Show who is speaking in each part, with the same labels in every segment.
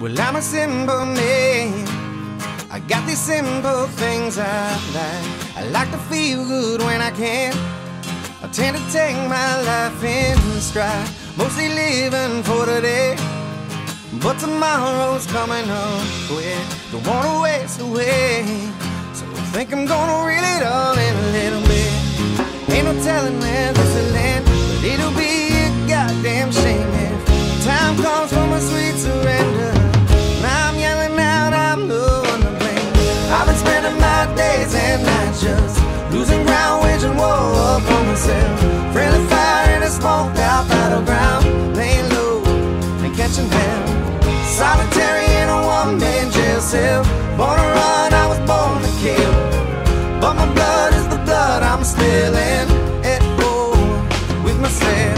Speaker 1: Well, I'm a simple man. I got these simple things I like. I like to feel good when I can. I tend to take my life in stride, mostly living for today. But tomorrow's coming up quick, don't wanna waste away. So I think I'm gonna reel it all in a little bit. Ain't no telling where this will end, but it'll be a goddamn shame if time comes for my sweet surrender. Now I'm yelling out, I'm the one to blame. I've been spending my days and nights just losing ground, waging war upon myself. Friendly fire in a smoked out battleground, laying low and catching hell. Solitary in a one-man jail cell. Born to run, I was born to kill. But my blood is the blood I'm spilling at war with myself.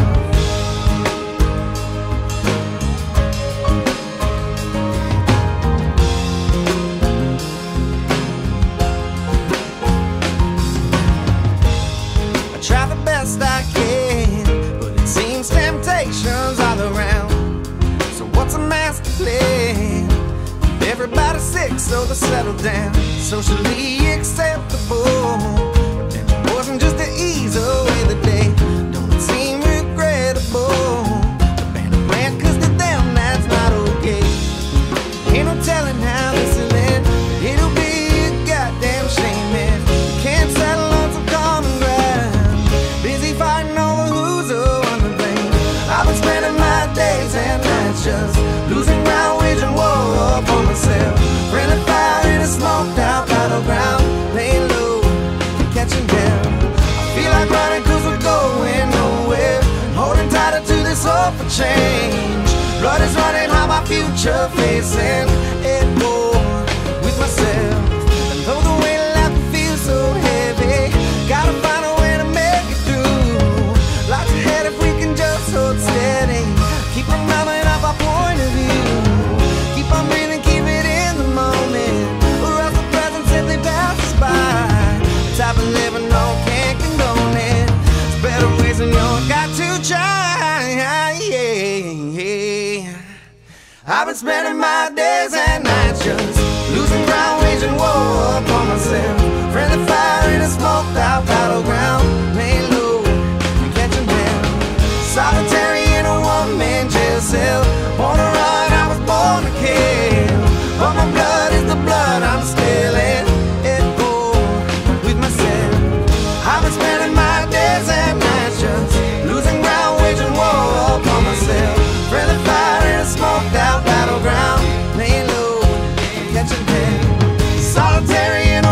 Speaker 1: I try the best I can, but it seems temptations all around. So what's a master plan? Everybody's sick, so they settle down. Socially acceptable, but then it wasn't just to ease away the day. Don't it seem regrettable? The band of brand, cause to them that's not okay. Ain't no telling how this will end. It'll be a goddamn shame if you can't settle on some common ground. Busy fighting over who's the one to blame. I've been spending my days and nights just losing ground, waging war upon myself. Friendly fire in a smoked out battleground, laying low and catching down. I feel like running cause we're going nowhere, holding tighter to this hope for change. Blood is running, how my future facing at war with myself. And though the weight of life feels so heavy, gotta find a way to make it through. Lots ahead if we can just hold steady, keep remembering up our point of view. Keep on breathing, keep it in the moment, or else the present simply passes by. The type of living no can't condone it. There's better ways than you've got to try. I've been spending my days and nights just losing ground, waging war upon myself. Friendly fire in a smoked out battleground, laying low and catching down. Solitary in a one-man jail cell. Born to run, I was born to kill. But my blood is the blood I'm spilling at war with myself. I've been spending my days and nights just losing ground, waging war upon myself. Friendly fire in a smoked out battleground, laying low and catching down. Solitary in